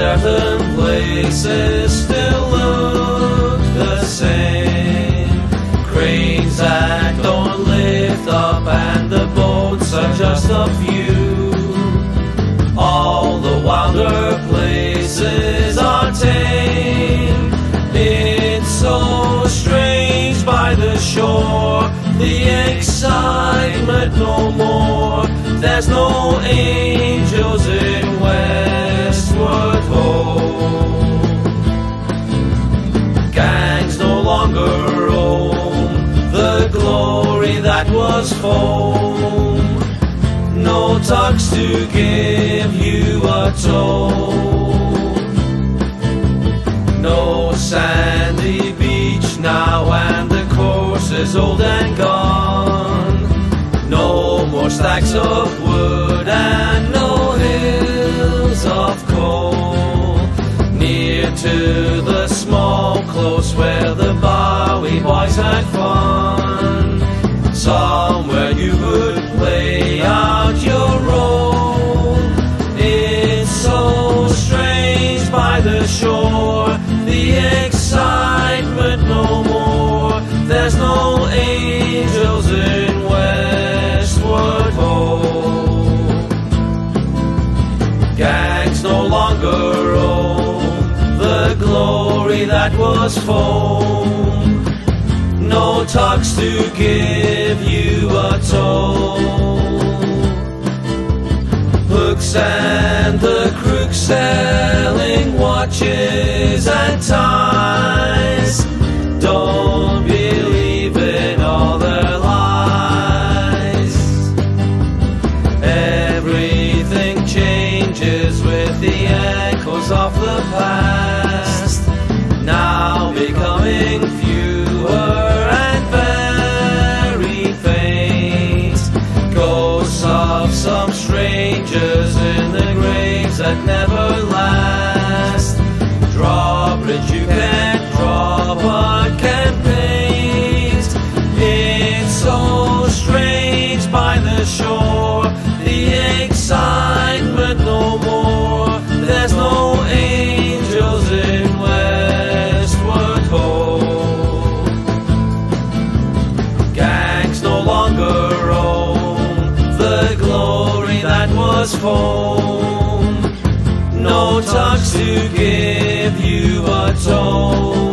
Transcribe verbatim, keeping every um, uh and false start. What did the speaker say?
certain places still look the same. Cranes act on Leith up, and the boats are just a few. All the wilder places are tame. It's so strange by the shore, the excitement no more. There's no angels in Westward Ho. Gangs no longer own the glory that was foam. No tucks to give you a tow. No sandy beach now, and the course is old and gone. No more stacks of wood and no hills of coal. Near to the small close where the Bowie boys had fun. Somewhere you would play out your role. It's so strange by the shore, the excitement no more. There's no angels in Westward Ho. Gangs no longer own the glory that was foam. No tucks to give you a tow. Hooks and the crooks selling watches and ties. Don't believe in all their lies. Everything changes with the echoes of the past, now becoming fewer and very faint. Ghosts of some strangers in the graves that never last. Drawbridge you can't draw but can paint. It's so strange by the shore, the excitement no more. There's no angels in Westward Ho. Gangs no longer own the glory that was foam. No tucks to give you a tow.